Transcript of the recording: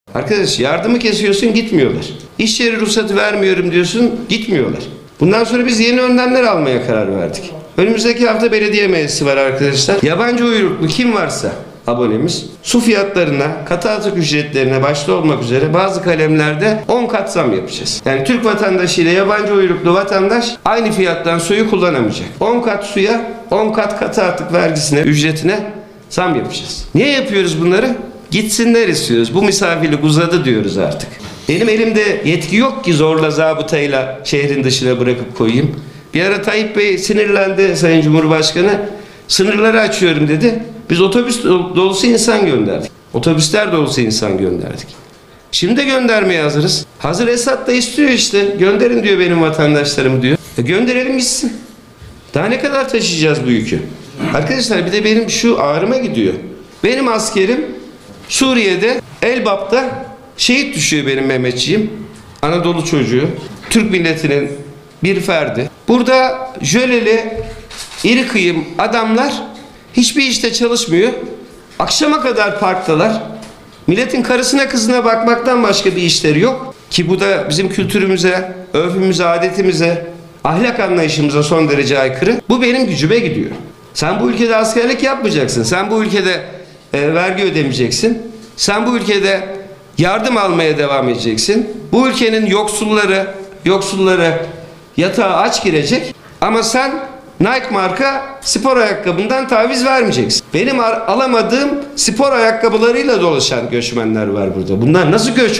Arkadaş yardımı kesiyorsun, gitmiyorlar. İş yeri ruhsatı vermiyorum diyorsun, gitmiyorlar. Bundan sonra biz yeni önlemler almaya karar verdik. Önümüzdeki hafta belediye meclisi var arkadaşlar. Yabancı uyruklu kim varsa abonemiz su fiyatlarına, katı atık ücretlerine başta olmak üzere bazı kalemlerde 10 kat zam yapacağız. Yani Türk vatandaşı ile yabancı uyruklu vatandaş aynı fiyattan suyu kullanamayacak. 10 kat suya, 10 kat katı atık vergisine, ücretine zam yapacağız. Niye yapıyoruz bunları? Gitsinler istiyoruz. Bu misafirlik uzadı diyoruz artık. Benim elimde yetki yok ki zorla zabıtayla şehrin dışına bırakıp koyayım. Bir ara Tayyip Bey sinirlendi, Sayın Cumhurbaşkanı. Sınırları açıyorum dedi. Biz otobüs dolusu insan gönderdik. Otobüsler dolusu insan gönderdik. Şimdi de göndermeye hazırız. Hazır Esad da istiyor işte. Gönderin diyor benim vatandaşlarımı diyor. Gönderelim gitsin. Daha ne kadar taşıyacağız bu yükü? Arkadaşlar bir de benim şu ağrıma gidiyor. Benim askerim Suriye'de Elbap'ta şehit düşüyor benim Mehmetçiğim. Anadolu çocuğu. Türk milletinin bir ferdi. Burada jöleli, iri kıyım adamlar hiçbir işte çalışmıyor. Akşama kadar parktalar. Milletin karısına kızına bakmaktan başka bir işleri yok. Ki bu da bizim kültürümüze, örfümüze, adetimize, ahlak anlayışımıza son derece aykırı. Bu benim gücüme gidiyor. Sen bu ülkede askerlik yapmayacaksın. Sen bu ülkede vergi ödemeyeceksin. Sen bu ülkede yardım almaya devam edeceksin. Bu ülkenin yoksulları yatağa aç girecek. Ama sen Nike marka spor ayakkabından taviz vermeyeceksin. Benim alamadığım spor ayakkabılarıyla dolaşan göçmenler var burada. Bunlar nasıl göç?